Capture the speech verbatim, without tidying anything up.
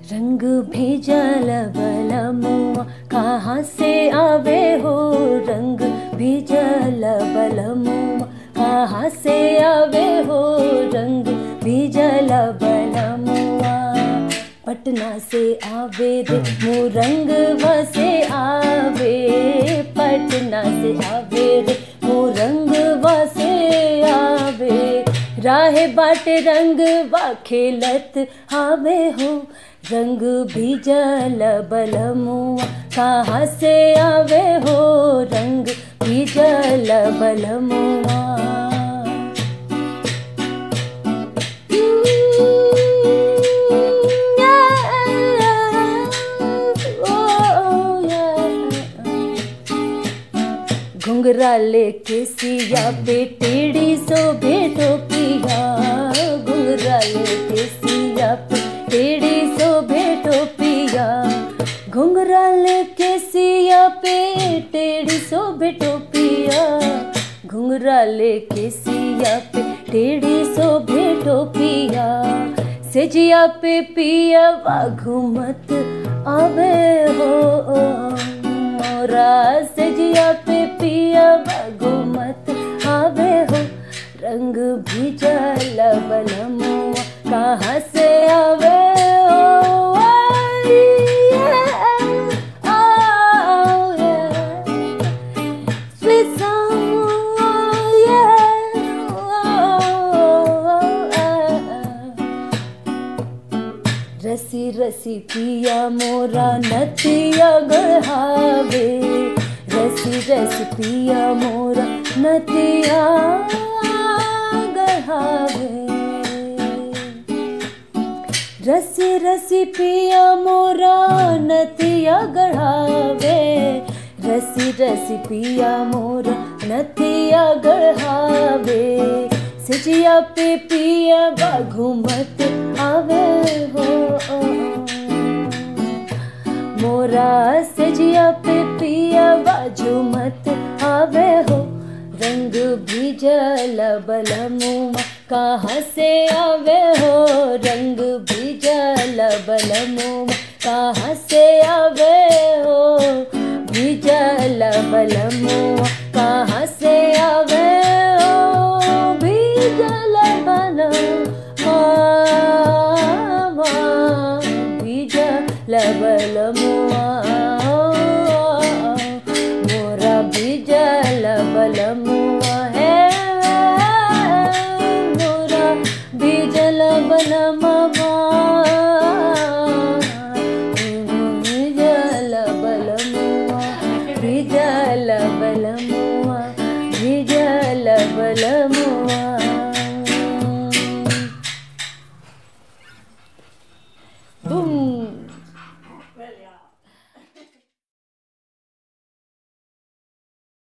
रंग भेजल बलमुआ कहाँ से आवे हो, रंग भेजल बलमुआ कहाँ से आवे हो, रंग भेजल बलमुआ। पटना से आवे रे मोरंगवा से आवे, पटना से आवे रे मोरंगवा से आवे। राहे बाटे रंगवा खेलत आवे हो, रंग भीजल बलमुआ कहाँ से आवे हो, रंग भीजल बलमुआ। घुंघरा लेके सिया पे टेढ़ी सो भेटो पिया, घुंघरा लेके सिया पे टेढ़ी सो भेटो पिया, घुंघरा लेके सिया पे टेढ़ी सो भेटो पिया, घुंघरा लेके सिया पे टेढ़ी सो भेटो पिया। सेजिया पे पिया वा घूमत आवे हो मोरा, सेजिया पे पिया वा घूमत आवे हो, रंग भीजल बलमुआ कहाँ से आवे हो। रसी रसी पिया मोरा नतिया गढ़ावे, रसी रसी पिया मोरा नतिया गढ़ावे। रसी रसी पिया मोरा नतिया गढ़ावे, रसी रसी पिया मोरा नतिया गढ़ावे। सेजिया पे पिया वा घूमत आवे हो मोरा, सेजिया पे पिया वा झूमत आवे हो, रंग भीजल बलमुआ कहाँ से आवे हो, रंग भीजल बलमुआ कहाँ से आवे हो, भीजल बलमुआ कहाँ से आवे हो, भीजल बलमुआ, भीजल बलमुआ।